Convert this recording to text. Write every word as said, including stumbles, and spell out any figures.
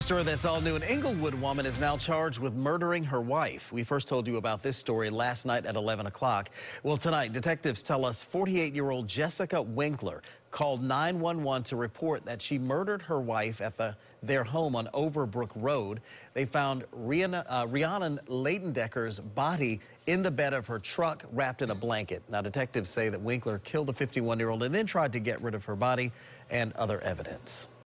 Story that's all new. An Englewood woman is now charged with murdering her wife. We first told you about this story last night at eleven o'clock. Well, tonight, detectives tell us forty-eight-year-old Jessica Winkler called nine one one to report that she murdered her wife at the, their home on Overbrook Road. They found Rihanna, uh, Rhiannon Leitendecker's body in the bed of her truck, wrapped in a blanket. Now, detectives say that Winkler killed the fifty-one-year-old and then tried to get rid of her body and other evidence.